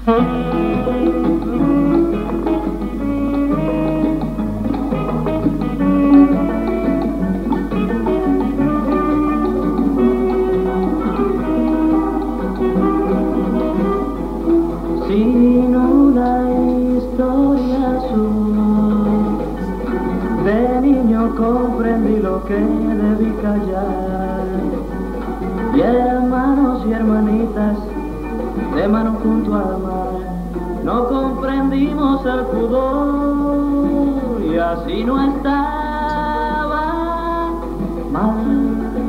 Sin una historia azul, de niño comprendí lo que debí callar. Y hermanos y hermanitas, de mano junto al mar, no comprendimos el pudor y así no estaba mal.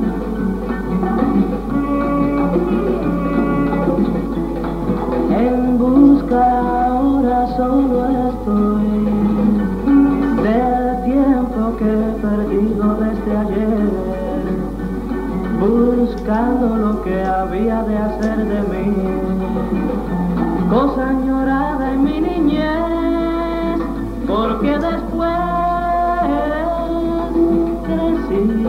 En busca ahora solo estoy del tiempo que he perdido desde ayer, buscando lo que había de hacer de mí, cosa añorada en mi niñez, porque después crecí.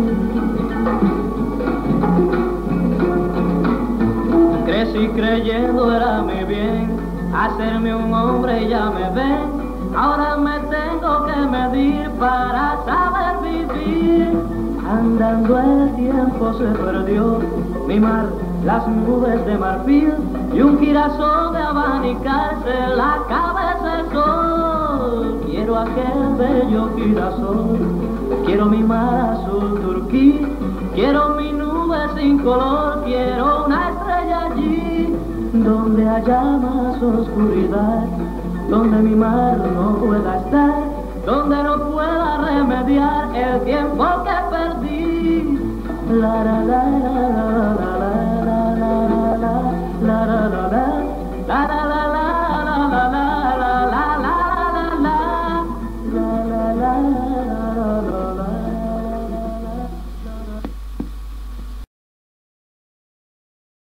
Crecí creyendo era mi bien, hacerme un hombre y ya me ven. Ahora me tengo que medir para saber vivir. Andando el tiempo se perdió mi mar, las nubes de marfil y un girasol de abanicarse la cabeza el sol. Quiero aquel bello girasol, quiero mi mar azul turquí, quiero mi nube sin color, quiero una estrella allí donde haya más oscuridad, donde mi mar no pueda estar, donde no pueda remediar el tiempo que perdí. La la la la la la la la la la la la la la. La la la